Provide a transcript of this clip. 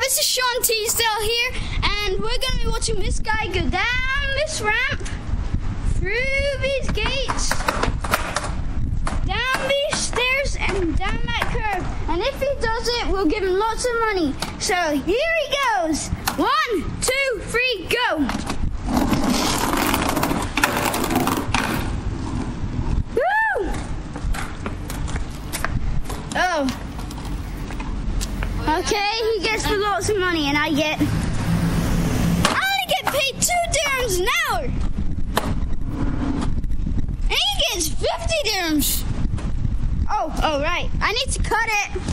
this is Sean Teasdale here, and we're going to be watching this guy go down this ramp, through these gates, down these stairs, and down that curve. And if he does it, we'll give him lots of money. So here he goes. 1, 2, 3, go. Woo! Oh. Okay, he gets the lots of money, and I only get paid 2 dirhams an hour. And he gets 50 dirhams. Oh, right. I need to cut it.